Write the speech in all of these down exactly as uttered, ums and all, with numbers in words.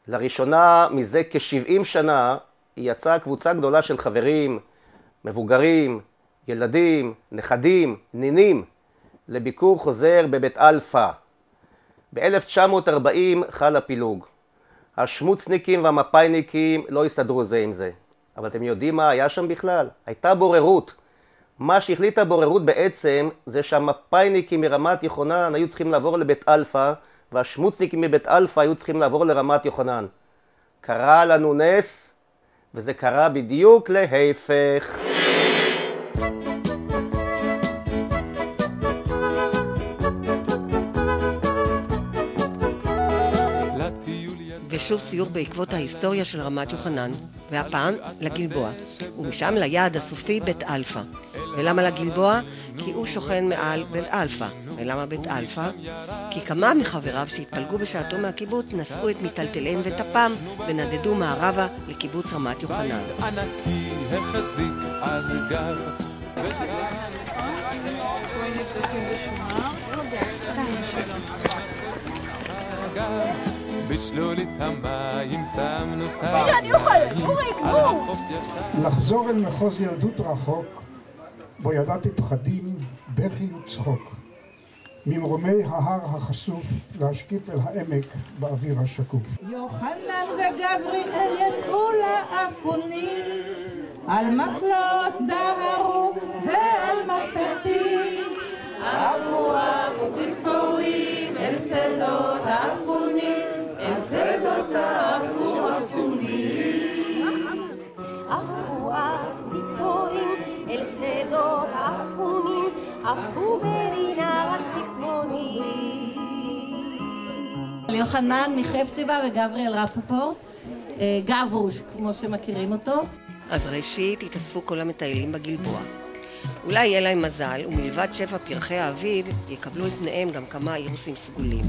לראשונה מזה כ-שבעים שנה יצאה קבוצה גדולה של חברים, מבוגרים, ילדים, נכדים, נינים, לביקור חוזר בבית אלפא. ב-אלף תשע מאות ארבעים חל הפילוג. השמוצניקים והמפאיניקים לא הסתדרו זה עם זה. אבל אתם יודעים מה היה שם בכלל? הייתה בוררות. מה שהחליטה בוררות בעצם זה שהמפאיניקים מרמת יוחנן היו צריכים לעבור לבית אלפא, והשמוצניקים מבית אלפא היו צריכים לעבור לרמת יוחנן. קרה לנו נס, וזה קרה בדיוק להפך. ושוב סיור בעקבות ההיסטוריה של רמת יוחנן, והפעם לגלבוע, ומשם ליעד הסופי בית אלפא. ולמה לגלבוע? כי הוא שוכן מעל בית אלפא. ולמה בית אלפא? כי כמה מחבריו שהתפלגו בשעתו מהקיבוץ נשאו את מטלטליהם וטפם ונדדו מערבה לקיבוץ רמת יוחנן. ענקי החזיק על גב בשלולית המים שמנו את המים. לחזור אל מחוז ילדות רחוק, בו ידעתי פחדים, בכי וצחוק. ממרומי ההר החשוף להשקיף אל העמק באוויר השקוף. יוחנן וגבריאל יצאו לאפונים, על מקלות דהרו ועל מפתים. עפו עפו ציפורים אל שדות האפונים, אל שדות האפונים. עפו עפו ציפורים אל שדות האפונים, עפו ברינה הציפורים. יוחנן מחפציבה וגבריאל רפפורט, גברוש כמו שמכירים אותו. אז ראשית התאספו כל המטיילים בגלבוע. אולי יהיה להם מזל, ומלבד שפע פרחי האביב, יקבלו את פניהם גם כמה אירוסים סגולים.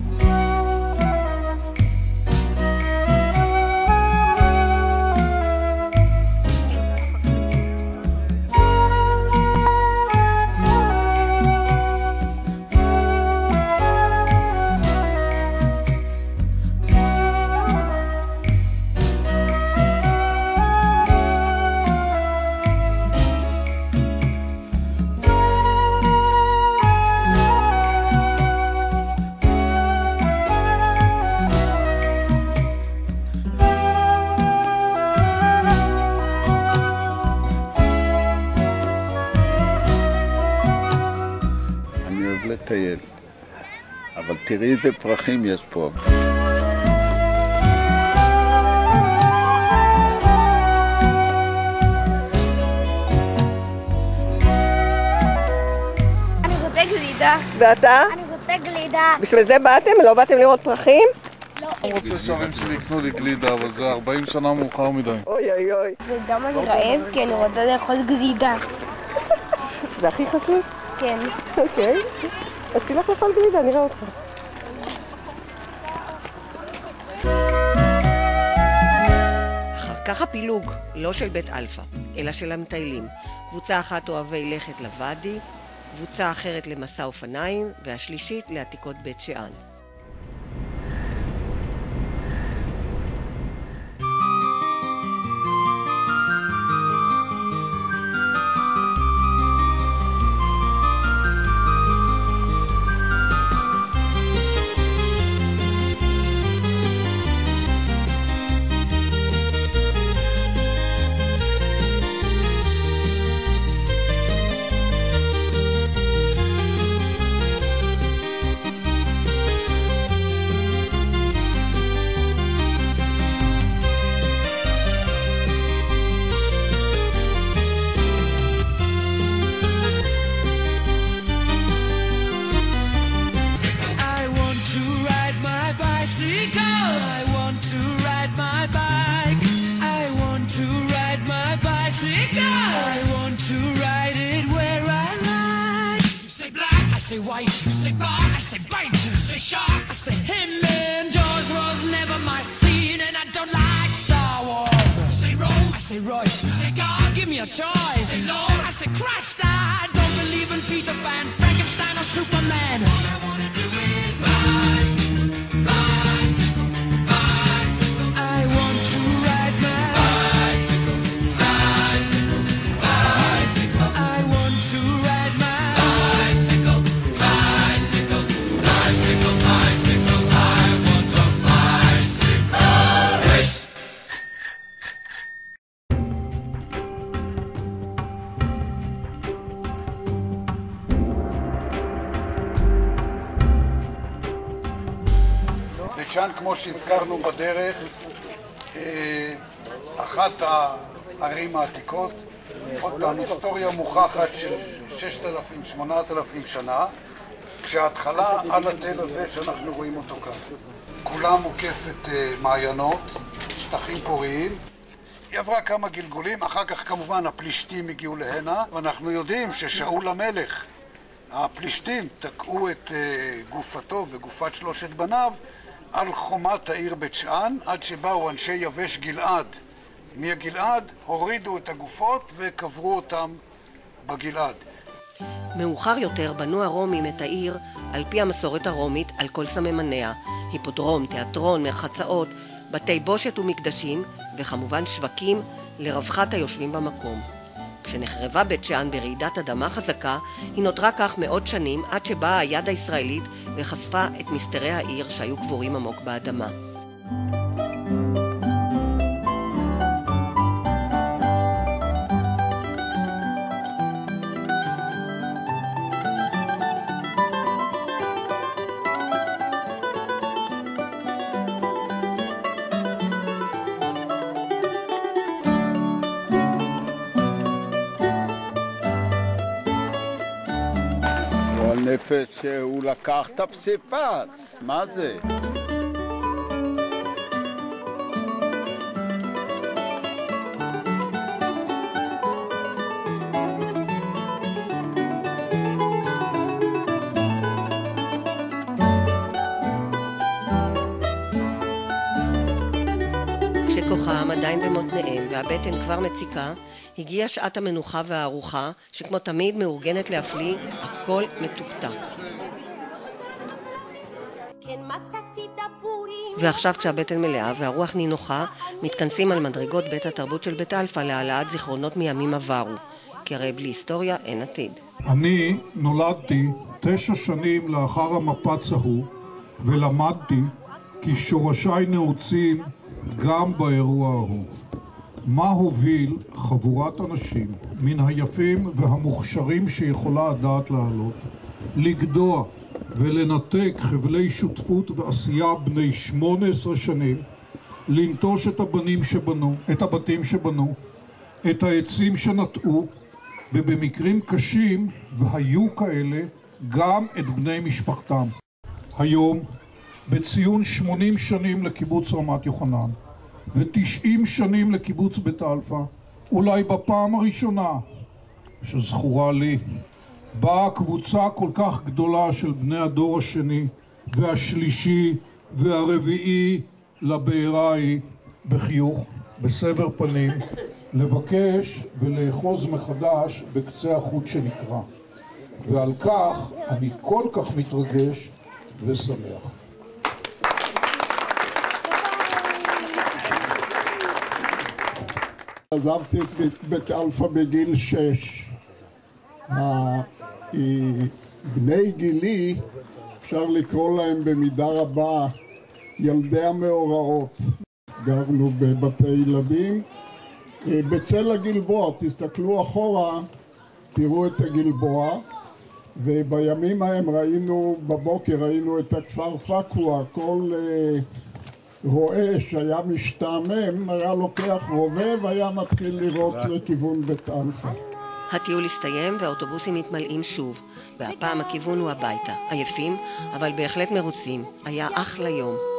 לטייל, אבל תראי איזה פרחים יש פה. אני רוצה גלידה. ואתה? אני רוצה גלידה. בשביל זה באתם? לא באתם לראות פרחים? לא. אני רוצה שהורים שלי יקנו לי גלידה, אבל זה ארבעים שנה מאוחר מדי. אוי אוי אוי. וגם אני רעב כי אני רוצה לאכול גלידה. זה הכי חשוב? כן. אוקיי. אז תלך לאכול גלידה, נראה אותך. אחר כך הפילוג, לא של בית אלפא, אלא של המטיילים. קבוצה אחת אוהבי לכת לוואדי, קבוצה אחרת למסע אופניים, והשלישית לעתיקות בית שאן. say white, I say bar, I say bite, I say shark, I say him, and Jaws was never my scene, and I don't like Star Wars. I say Rose, I say Royce, I say God, give me a choice. I say Lord, I say Christ, I don't believe in Peter Pan, Frankenstein or Superman. All I wanna do is rise, rise, rise. I כאן, כמו שהזכרנו בדרך, אחת הערים העתיקות, עוד פעם, היסטוריה מוכחת של ששת אלפים, שמונת אלפים שנה, כשההתחלה על התל הזה שאנחנו רואים אותו כאן. כולה מוקפת מעיינות, שטחים פוריים. היא עברה כמה גלגולים, אחר כך כמובן הפלישתים הגיעו להנה, ואנחנו יודעים ששאול המלך, הפלישתים תקעו את גופתו וגופת שלושת בניו על חומת העיר בית שאן, עד שבאו אנשי יבש גלעד מהגלעד, הורידו את הגופות וקברו אותם בגלעד. מאוחר יותר בנו הרומים את העיר על פי המסורת הרומית על כל סממניה, היפודרום, תיאטרון, מרחצאות, בתי בושת ומקדשים וכמובן שווקים לרווחת היושבים במקום. כשנחרבה בית שאן ברעידת אדמה חזקה, היא נותרה כך מאות שנים עד שבאה היד הישראלית וחשפה את מסתרי העיר שהיו קבורים עמוק באדמה. נפש שהוא לקח את הפסיפס, מה זה? כשכוחם עדיין במותניהם והבטן כבר מציקה, הגיעה שעת המנוחה והארוחה, שכמו תמיד מאורגנת להפליא, הכל מתוקתק. ועכשיו כשהבטן מלאה והרוח נינוחה, מתכנסים על מדרגות בית התרבות של בית אלפא להעלאת זיכרונות מימים עברו, כי הרי בלי היסטוריה אין עתיד. אני נולדתי תשע שנים לאחר המפץ ההוא, ולמדתי כי שורשיי נעוצים גם באירוע ההוא. מה הוביל חבורת אנשים מן היפים והמוכשרים שיכולה הדעת לעלות, לגדוע ולנתק חבלי שותפות ועשייה בני שמונה עשרה שנים, לנטוש את הבנים שבנו, את הבתים שבנו, את העצים שנטעו, ובמקרים קשים, והיו כאלה, גם את בני משפחתם. היום, בציון שמונים שנים לקיבוץ רמת יוחנן, ותשעים שנים לקיבוץ בית אלפא, אולי בפעם הראשונה שזכורה לי, באה קבוצה כל כך גדולה של בני הדור השני והשלישי והרביעי לבעירה ההיא בחיוך, בסבר פנים, לבקש ולאחוז מחדש בקצה החוט שנקרא. ועל כך אני כל כך מתרגש ושמח. עזבתי את בית אלפא בגיל שש. בני גילי, אפשר לקרוא להם במידה רבה ילדי המאורעות. גרנו בבתי ילדים. בצל הגלבוע, תסתכלו אחורה, תראו את הגלבוע, ובימים ההם ראינו, בבוקר ראינו את הכפר פקוע, כל רואה שהיה משתעמם, היה לוקח רובה והיה מתחיל לראות לכיוון בית אלפא. הטיול הסתיים והאוטובוסים מתמלאים שוב, והפעם הכיוון הוא הביתה. עייפים, אבל בהחלט מרוצים. היה אחלה יום.